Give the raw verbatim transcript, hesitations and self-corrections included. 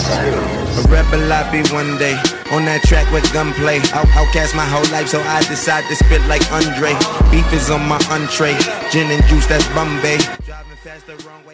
A rebel I be one day, on that track with gunplay. Out, outcast my whole life, so I decide to spit like Andre. Beef is on my entree, gin and juice, that's Bombay. Driving fast the wrong way.